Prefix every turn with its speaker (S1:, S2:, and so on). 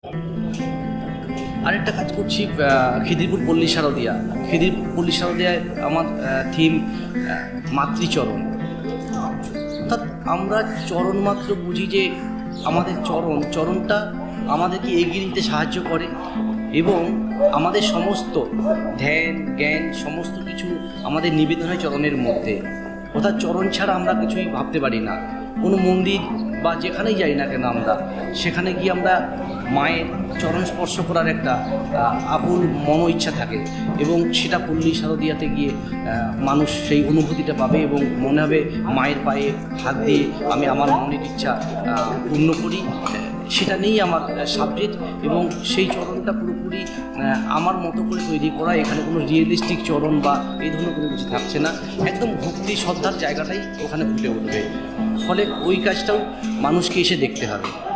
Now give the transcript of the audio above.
S1: আরেকটা কাজ করছি খিদিরপুর পল্লী শারদিয়া। খিদিরপুর পল্লী শারদিয়ায় আমার থিম মাতৃচরণ। অর্থাৎ আমরা চরণ মাত্র বুঝি যে আমাদের চরণটা আমাদেরকে এগিয়ে নিতে সাহায্য করে এবং আমাদের সমস্ত ধ্যান জ্ঞান সমস্ত কিছু আমাদের নিবেদন হয় চরণের মধ্যে। অর্থাৎ চরণ ছাড়া আমরা কিছুই ভাবতে পারি না। কোনো মন্দির বা যেখানেই যাই না কেন আমরা সেখানে গিয়ে আমরা মায়ের চরণ স্পর্শ করার একটা আকুল মন ইচ্ছা থাকে এবং সেটা পল্লী শারদিয়াতে গিয়ে মানুষ সেই অনুভূতিটা পাবে এবং মনে হবে মায়ের পায়ে হাত দিয়ে আমি আমার মনের ইচ্ছা পূর্ণ করি। সেটা নিয়েই আমার সাবজেক্ট এবং সেই চরণটা পুরোপুরি আমার মতো করে তৈরি করা। এখানে কোনো রিয়েলিস্টিক চরণ বা এই ধরনের কোনো কিছু থাকছে না, একদম ভক্তি শ্রদ্ধার জায়গাটাই ওখানে ফুটে উঠবে। ফলে ওই কাজটাও মানুষকে এসে দেখতে হবে।